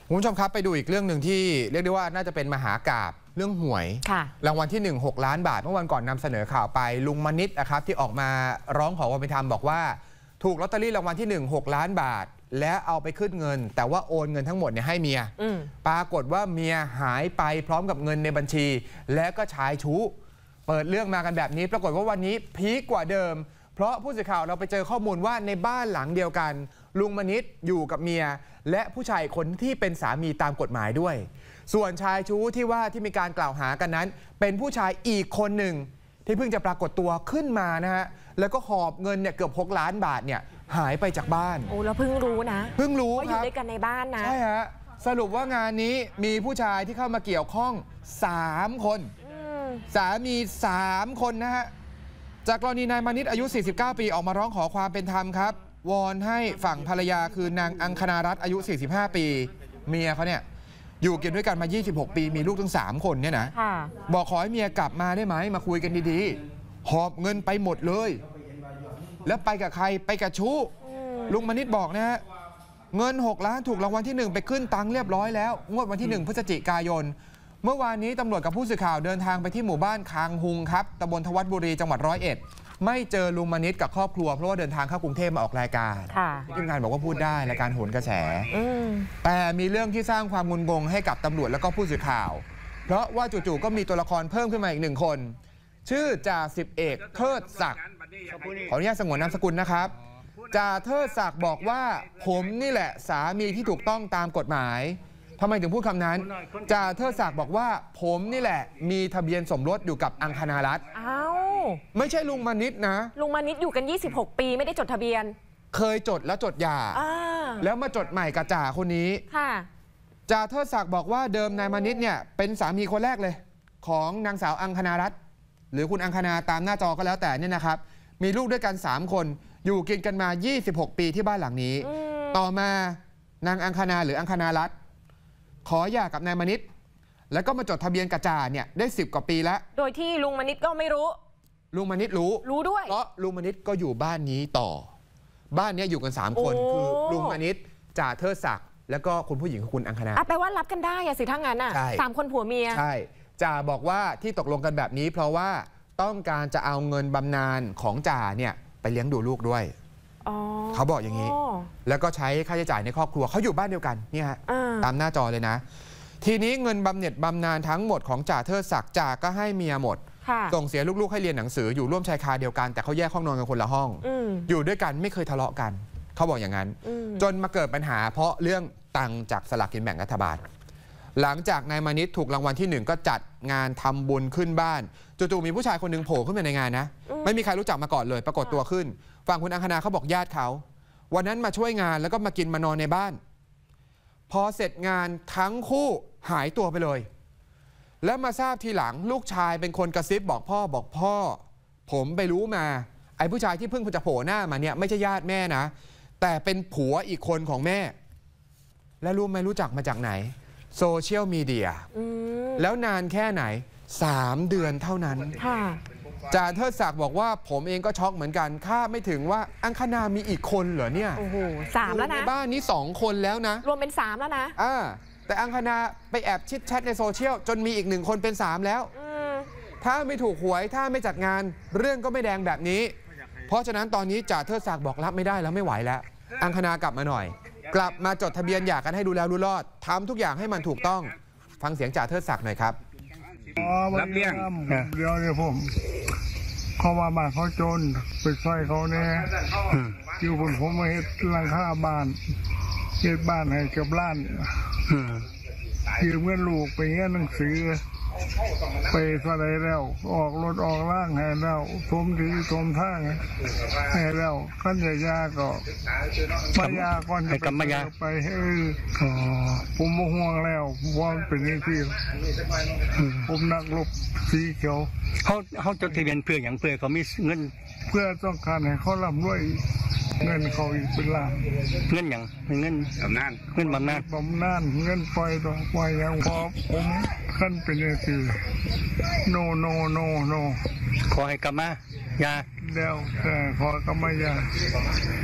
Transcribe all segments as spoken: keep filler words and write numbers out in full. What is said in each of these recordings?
คุณผู้ชมครับไปดูอีกเรื่องหนึ่งที่เรียกได้ว่าน่าจะเป็นมหากาพย์เรื่องหวยรางวัลที่หนึ่ง หกล้านบาทเมื่อวันก่อนนำเสนอข่าวไปลุงมณิษฐ์นะครับที่ออกมาร้องขอความเป็นธรรมบอกว่าถูกลอตเตอรี่รางวัลที่หนึ่ง หกล้านบาทและเอาไปขึ้นเงินแต่ว่าโอนเงินทั้งหมดเนี่ยให้เมียปรากฏว่าเมียหายไปพร้อมกับเงินในบัญชีและก็ชายชู้เปิดเรื่องมากันแบบนี้ปรากฏว่าวันนี้พีคกว่าเดิมเพราะผู้สื่อข่าวเราไปเจอข้อมูลว่าในบ้านหลังเดียวกันลุงมณิษฐ์อยู่กับเมียและผู้ชายคนที่เป็นสามีตามกฎหมายด้วยส่วนชายชู้ที่ว่าที่มีการกล่าวหากันนั้นเป็นผู้ชายอีกคนหนึ่งที่เพิ่งจะปรากฏตัวขึ้นมานะฮะแล้วก็หอบเงินเนี่ยเกือบหกล้านบาทเนี่ยหายไปจากบ้านโอ้แล้วเพิ่งรู้นะเพิ่งรู้ว่าอยู่ด้วยกันในบ้านนะใช่ฮะสรุปว่างานนี้มีผู้ชายที่เข้ามาเกี่ยวข้องสามคนสามีสามคนนะฮะจากกรณีนายมณิษฐ์อายุสี่สิบเก้าปีออกมาร้องขอความเป็นธรรมครับวอนให้ฝั่งภรรยาคือนางอังคณารัตน์อายุสี่สิบห้าปีเมียเขาเนี่ยอยู่กินด้วยกันมายี่สิบหกปีมีลูกทั้งสามคนเนี่ยนะบอกขอให้เมียกลับมาได้ไหมมาคุยกันดีๆหอบเงินไปหมดเลยแล้วไปกับใครไปกับชู้ลุงมณิษฐ์บอกนะฮะเงินหกล้านถูกรางวัลที่หนึ่งไปขึ้นตังค์เรียบร้อยแล้วงวดวันที่หนึ่งพฤศจิกายนเมื่อวานนี้ตำรวจกับผู้สื่อข่าวเดินทางไปที่หมู่บ้านคางหุงครับตำบลทวัดบุรีจังหวัดร้อยเอ็ดไม่เจอลุงมณิษฐ์กับครอบครัวเพราะว่าเดินทางเข้ากรุงเทพมาออกรายการทีมงานบอกว่าพูดได้รายการโหนกระแสแต่มีเรื่องที่สร้างความงุนงงให้กับตำรวจและก็ผู้สื่อข่าวเพราะว่าจู่ๆก็มีตัวละครเพิ่มขึ้นมาอีกหนึ่งคนชื่อจ่าสิบเอกเทิดศักดิ์ขออนุญาตสงวนนามสกุลนะครับจ่าเทิดศักดิ์บอกว่าผมนี่แหละสามีที่ถูกต้องตามกฎหมายทำไมถึงพูดคำนั้นจ่าเทิดศักดิ์บอกว่าผมนี่แหละมีทะเบียนสมรสอยู่กับอังคณารัตน์อ้าวไม่ใช่ลุงมณิษฐ์นะลุงมณิษฐ์อยู่กันยี่สิบหกปีไม่ได้จดทะเบียนเคยจดแล้วจดหย่าแล้วมาจดใหม่กับจ่าคนนี้จ่าเทิดศักดิ์บอกว่าเดิมนายมณิษฐ์เนี่ยเป็นสามีคนแรกเลยของนางสาวอังคณารัตน์หรือคุณอังคณาตามหน้าจอก็แล้วแต่เนี่ยนะครับมีลูกด้วยกันสามคนอยู่กินกันมายี่สิบหกปีที่บ้านหลังนี้ต่อมานางอังคณาหรืออังคณารัตน์ขอหย่ากับนายมณิษฐ์แล้วก็มาจดทะเบียนกับจ่าเนี่ยได้สิบกว่าปีแล้วโดยที่ลุงมณิษฐ์ก็ไม่รู้ลุงมณิษฐ์รู้รู้ด้วยเพราะลุงมณิษฐ์ก็อยู่บ้านนี้ต่อบ้านนี้อยู่กันสามคนคือลุงมณิษฐ์จ่าเทิดศักดิ์แล้วก็คุณผู้หญิงคือคุณอังคณาแปลว่ารับกันได้อะสิทั้งนั้นอะสามคนผัวเมียใช่จ่าบอกว่าที่ตกลงกันแบบนี้เพราะว่าต้องการจะเอาเงินบำนาญของจ่าเนี่ยไปเลี้ยงดูลูกด้วยเขาบอกอย่างนี้แล้วก็ใช้ค่าใช้จ่ายในครอบครัวเขาอยู่บ้านเดียวกันเนี่ยฮะตามหน้าจอเลยนะทีนี้เงินบำเหน็จบำนาญทั้งหมดของจ่าเทิดศักดิ์จ่าก็ให้เมียหมดส่งเสียลูกๆให้เรียนหนังสืออยู่ร่วมชายคาเดียวกันแต่เขาแยกห้องนอนกันคนละห้องอยู่ด้วยกันไม่เคยทะเลาะกันเขาบอกอย่างนั้นจนมาเกิดปัญหาเพราะเรื่องตังค์จากสลากกินแบ่งรัฐบาลหลังจากนายมณิษฐ์ถูกรางวัลที่หนึ่งก็จัดงานทำบุญขึ้นบ้านจู่ๆมีผู้ชายคนหนึ่งโผล่ขึ้นมาในงานนะไม่มีใครรู้จักมาก่อนเลยปรากฏตัวขึ้นฝั่งคุณอังคณาเขาบอกญาติเขาวันนั้นมาช่วยงานแล้วก็มากินมานอนในบ้านพอเสร็จงานทั้งคู่หายตัวไปเลยแล้วมาทราบทีหลังลูกชายเป็นคนกระซิบบอกพ่อบอกพ่อผมไปรู้มาไอ้ผู้ชายที่เพิ่งจะโผล่หน้ามาเนี่ยไม่ใช่ญาติแม่นะแต่เป็นผัวอีกคนของแม่และรู้ไหมรู้จักมาจากไหนโซเชียลมีเดียแล้วนานแค่ไหนสามเดือนเท่านั้นจ่าเทิดศักดิ์บอกว่าผมเองก็ช็อกเหมือนกันคาดไม่ถึงว่าอังคณามีอีกคนเหรอเนี่ยโอ้โหสามแล้วนะในบ้านนี้สองคนแล้วนะรวมเป็นสามแล้วนะอ่าแต่อังคณาไปแอบชิดแชทในโซเชียลจนมีอีกหนึ่งคนเป็นสามแล้วถ้าไม่ถูกหวยถ้าไม่จัดงานเรื่องก็ไม่แดงแบบนี้เพราะฉะนั้นตอนนี้จ่าเทิดศักดิ์บอกรับไม่ได้แล้วไม่ไหวแล้วอังคณากลับมาหน่อยกลับมาจดทะเบียนหย่ากันให้ดูแล้วรู้รอดทำทุกอย่างให้มันถูกต้องฟังเสียงจ่าเทิดศักดิ์หน่อยครับรับเลี้ยงเดี๋ยวเนี่ยผมเขามาบ้านเขาจนไปซอยเขาเนี่ยอยู่บนผมมาเฮ็ดหลังคาบ้านเฮ็ดบ้านให้กับล้านยืมเงินลูกไปเงี้ยหนังสือไปสลายแล้วออกรถออกร่างให้แล้วทมทีทมท่าให้แล้วขั้นใหญ่ยาก็มายาก่อนจะไปไปเออผมโมห่วงแล้วว่าเป็นอย่างที่ผมนักรบสีเขียวเขาเขาจดทะเบียนเพื่ออย่างเพื่อเขามีเงินเพื่อต้องการให้เขาร่ำรวยเงินเขาอีกเป็นล้านเงินอย่างเงินบำนาญเงินบำนาญบำนาญเงินปล่อยตัวปล่อยอย่างพอผมขั้นเป็นอย่างที่โนโนโนโนขอให้กลับมายาแล้วแต่ขอกลับมายา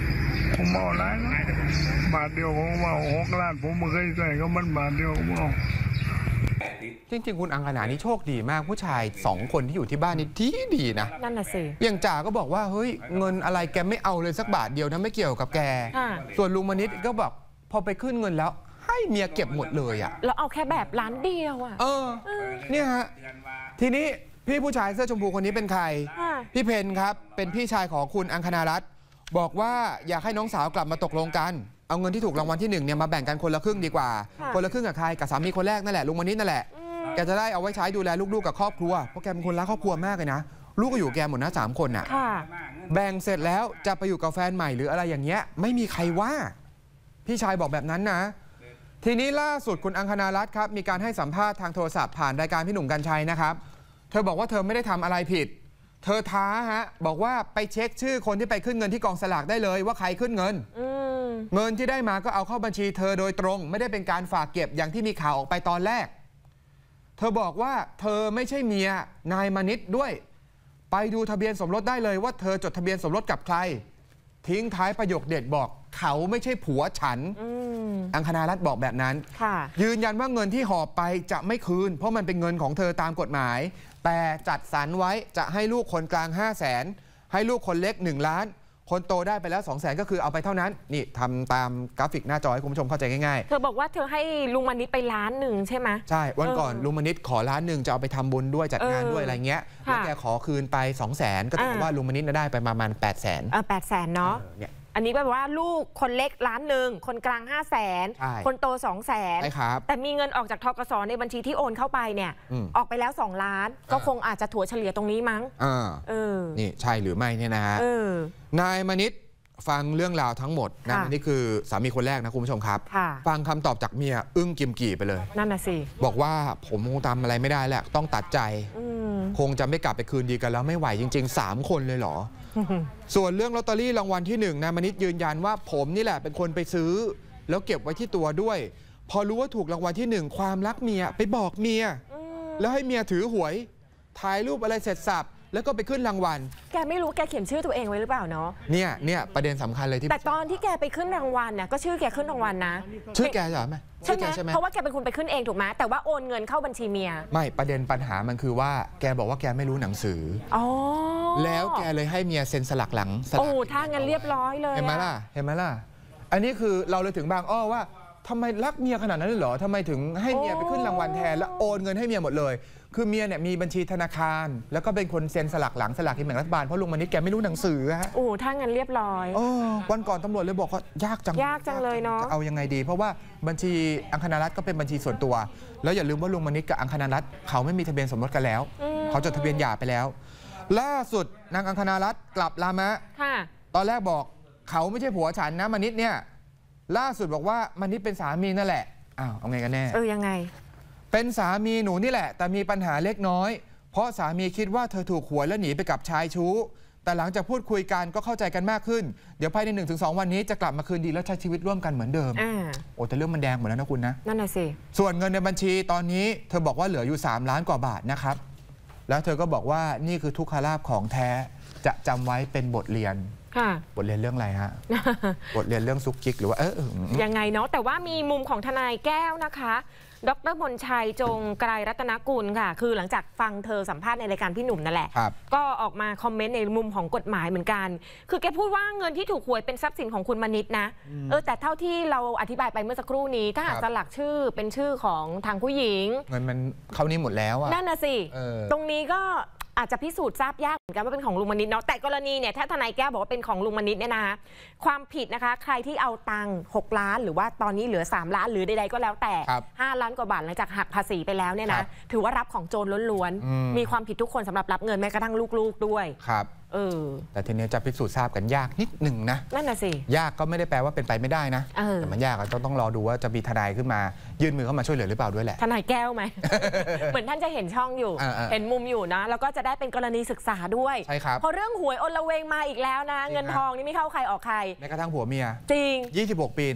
ผมเอาหลายนะบาทเดียวผมเอาหกล้านผมไม่เคยใส่ก็มันบาทเดียวผมเอาจริงๆคุณอังคณานี่โชคดีมากผู้ชายสองคนที่อยู่ที่บ้านนี่ดีดีนะนั่นน่ะสิอย่างจ่าก็บอกว่าเฮ้ยเงินอะไรแกไม่เอาเลยสักบาทเดียวนะไม่เกี่ยวกับแกส่วนลุงมณิษฐ์ก็แบบพอไปขึ้นเงินแล้วให้เมียเก็บหมดเลยอ่ะแล้วเอาแค่แบบล้านเดียวอ่ะเออเนี่ยฮะทีนี้พี่ผู้ชายเสื้อชมพูคนนี้เป็นใครพี่เพนครับเป็นพี่ชายของคุณอังคณารัตน์บอกว่าอยากให้น้องสาวกลับมาตกลงกันเอาเงินที่ถูกรางวัลที่หนึ่งเนี่ยมาแบ่งกันคนละครึ่งดีกว่าคนละครึ่งกับใครกับสามีคนแรกนั่นแหละลุงมณิษฐ์นั่นแหละแกจะได้เอาไว้ใช้ดูแลลูกๆกับครอบครัวเพราะแกเป็นคนรักครอบครัวมากเลยนะลูกก็อยู่แกหมดนะสามคนน่ะแบ่งเสร็จแล้วจะไปอยู่กับแฟนใหม่หรืออะไรอย่างเงี้ยไม่มีใครว่าพี่ชายบอกแบบนั้นนะทีนี้ล่าสุดคุณอังคณารัตน์ครับมีการให้สัมภาษณ์ทางโทรศัพท์ผ่านรายการพี่หนุ่มกรรชัยนะครับเธอบอกว่าเธอไม่ได้ทำอะไรผิดเธอท้าฮะบอกว่าไปเช็คชื่อคนที่ไปขึ้นเงินที่กองสลากได้เลยว่าใครขึ้นเงินเงินที่ได้มาก็เอาเข้าบัญชีเธอโดยตรงไม่ได้เป็นการฝากเก็บอย่างที่มีข่าวออกไปตอนแรกเธอบอกว่าเธอไม่ใช่เมียนายมณิษฐ์ด้วยไปดูทะเบียนสมรสได้เลยว่าเธอจดทะเบียนสมรสกับใครทิ้งท้ายประโยคเด็ดบอกเขาไม่ใช่ผัวฉันอังคณารัตน์บอกแบบนั้นยืนยันว่าเงินที่หอบไปจะไม่คืนเพราะมันเป็นเงินของเธอตามกฎหมายแต่จัดสรรไว้จะให้ลูกคนกลางห้าแสนให้ลูกคนเล็กหนึ่งล้านคนโตได้ไปแล้วสองแสนก็คือเอาไปเท่านั้นนี่ทำตามกราฟิกหน้าจอให้คุณผู้ชมเข้าใจง่ายๆเธอบอกว่าเธอให้ลุงมณิษฐ์ไปล้านหนึ่งใช่ไหมใช่วันก่อนลุงมณิษฐ์ขอล้านหนึ่งจะเอาไปทำบุญด้วยจัดงานด้วยอะไรเงี้ยแล้วแกขอคืนไปสองแสนก็ถือว่าลุงมณิษฐ์ได้ไปประมาณแปดแสนเออแปดแสนเนาะอันนี้แปลว่าลูกคนเล็กล้านหนึ่งคนกลางห้าแสนคนโตสองแสนแต่มีเงินออกจากธกสในบัญชีที่โอนเข้าไปเนี่ยออกไปแล้วสองล้านก็คงอาจจะถัวเฉลี่ยตรงนี้มั้งเออนี่ใช่หรือไม่เนี่ยนะฮะนายมณิษฐ์ฟังเรื่องราวทั้งหมดนะนี่คือสามีคนแรกนะคุณผู้ชมครับฟังคำตอบจากเมียอึ้งกิมกี่ไปเลยนั่นน่ะสิบอกว่าผมคงทำอะไรไม่ได้แหละต้องตัดใจคงจะไม่กลับไปคืนดีกันแล้วไม่ไหวจริงๆสามคนเลยเหรอส่วนเรื่องลอตเตอรี่รางวัลที่หนึ่งนายมณิษฐ์ยืนยันว่าผมนี่แหละเป็นคนไปซื้อแล้วเก็บไว้ที่ตัวด้วยพอรู้ว่าถูกรางวัลที่หนึ่งความรักเมียไปบอกเมียแล้วให้เมียถือหวยถ่ายรูปอะไรเสร็จสับแล้วก็ไปขึ้นรางวัลแกไม่รู้แกเขียนชื่อตัวเองไว้หรือเปล่าเนาะเนี่ยเนี่ยประเด็นสำคัญเลยที่แต่ตอนที่แกไปขึ้นรางวัลเนี่ยก็ชื่อแกขึ้นรางวัลนะชื่อแกใช่ไหมใช่ไหมเพราะว่าแกเป็นคนไปขึ้นเองถูกไหมแต่ว่าโอนเงินเข้าบัญชีเมียไม่ประเด็นปัญหามันคือว่าแกบอกว่าแกไม่รู้หนังสืออ๋อแล้วแกเลยให้เมียเซ็นสลักหลังโอ้ถ้างั้นเรียบร้อยเลยเห็นไหมล่ะเห็นไหมล่ะอันนี้คือเราเลยถึงบางอ้อว่าทำไมรักเมียขนาดนั้นเลยเหรอทำไมถึงให้เมียไปขึ้นรางวัลแทนแล้วโอนเงินให้เมียหมดเลยคือเมียเนี่ยมีบัญชีธนาคารแล้วก็เป็นคนเซ็นสลักหลังสลากกินแบ่งรัฐบาลเพราะลุงมณิษฐ์แกไม่รู้หนังสือฮะโอ้ถ้างั้นเรียบร้อยโอ้วันก่อนตำรวจเลยบอกว่ายากจังยากจังเลยเนาะจะเอายังไงดีเพราะว่าบัญชีอังคณารัตน์ก็เป็นบัญชีส่วนตัวแล้วอย่าลืมว่าลุงมณิษฐ์กับอังคณารัตน์เขาไม่มีทะเบียนสมรสกันแล้วเขาจดทะเบียนหย่าไปแล้วล่าสุดนางอังคณารัตน์กลับลามะตอนแรกบอกเขาไม่ใช่ผัวฉันนะมณิษฐ์เนี่ยล่าสุดบอกว่ามณิษฐ์เป็นสามีนั่นแหละอ้าวเอาไงกันแน่เออยังไงเป็นสามีหนูนี่แหละแต่มีปัญหาเล็กน้อยเพราะสามีคิดว่าเธอถูกหวยและหนีไปกับชายชู้แต่หลังจากพูดคุยกันก็เข้าใจกันมากขึ้นเดี๋ยวภายใน หนึ่งถึงสอง วันนี้จะกลับมาคืนดีและใช้ชีวิตร่วมกันเหมือนเดิมโอ้แต่เรื่องมันแดงหมดแล้วนะคุณนะนั่นน่ะสิส่วนเงินในบัญชีตอนนี้เธอบอกว่าเหลืออยู่สามล้านกว่าบาทนะครับแล้วเธอก็บอกว่านี่คือทุกขลาภของแท้จะจำไว้เป็นบทเรียนบทเรียนเรื่องอะไรฮะ บทเรียนเรื่องซุกจิกหรือว่าเออยังไงเนาะแต่ว่ามีมุมของทนายแก้วนะคะดร.มนชัยจงไกรรัตนกุลค่ะคือหลังจากฟังเธอสัมภาษณ์ในรายการพี่หนุ่มนั่นแหละก็ออกมาคอมเมนต์ในมุมของกฎหมายเหมือนกันคือแกพูดว่าเงินที่ถูกหวยเป็นทรัพย์สินของคุณมณิษฐ์นะเออแต่เท่าที่เราอธิบายไปเมื่อสักครู่นี้ถ้าหากสลักชื่อเป็นชื่อของทางผู้หญิงเงินมันเข้านี่หมดแล้วอ่ะนั่นน่ะสิตรงนี้ก็อาจจะพิสูจน์ทราบยากเหมือนกันว่าเป็นของลุงมณิษฐ์เนาะแต่กรณีเนี่ยถ้าทนายแก้วบอกว่าเป็นของลุงมณิษฐ์เนี่ยนะคะความผิดนะคะใครที่เอาตังค์หกล้านหรือว่าตอนนี้เหลือสามล้านหรือใดๆก็แล้วแต่ห้าล้านกว่าบาทหลังจากหักภาษีไปแล้วเนี่ยนะถือว่ารับของโจรล้วนๆมีความผิดทุกคนสำหรับรับเงินแม้กระทั่งลูกๆด้วยครับเออแต่ทีนี้จะพิสูจน์ทราบกันยากนิดหนึ่งนะนั่นน่ะสิยากก็ไม่ได้แปลว่าเป็นไปไม่ได้นะแต่มันยากต้องต้องรอดูว่าจะมีทนายขึ้นมายื่นมือเข้ามาช่วยเหลือหรือเปล่าด้วยแหละทนายแก้วไหม เหมือนท่านจะเห็นช่องอยู่เห็นมุมอยู่นะแล้วก็จะได้เป็นกรณีศึกษาด้วยใช่ครับพอเรื่องหวยอลเวงมาอีกแล้วนะเงินทองนี่ไม่เข้าใครออกใครแม้กระทั่งผัวเมียจริงยี่สิบหกปีนะ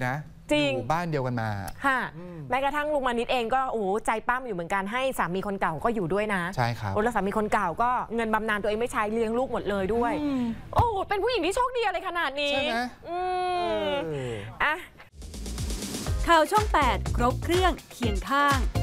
จริงอยู่บ้านเดียวกันมาค่ะแม้กระทั่งลุงมานิดเองก็โอ้ใจปั้มอยู่เหมือนกันให้สามีคนเก่าก็อยู่ด้วยนะใช่ครับแล้วสามีคนเก่าก็เงินบำนาญตัวเองไม่ใช้เลี้ยงลูกหมดเลยด้วยโอ้เป็นผู้หญิงที่โชคดีอะไรขนาดนี้ใช่ไหมอืมอ่ะข่าวช่องแปดครบเครื่องเคียงข้าง